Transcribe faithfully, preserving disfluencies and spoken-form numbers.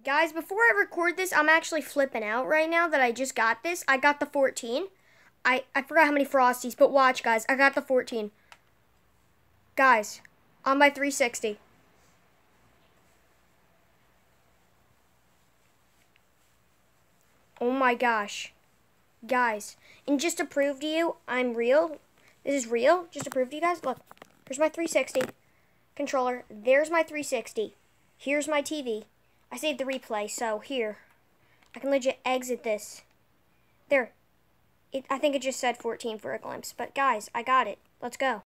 Guys, before I record this, I'm actually flipping out right now that I just got this. I got the fourteen. I, I forgot how many Frosties, but watch, guys. I got the fourteen. Guys, on my three sixty. Oh my gosh. Guys, and just to prove to you, I'm real. This is real. Just to prove to you guys, look. Here's my three sixty controller. There's my three sixty. Here's my T V. I saved the replay, so here. I can legit exit this. There. It, I think it just said fourteen for a glimpse. But guys, I got it. Let's go.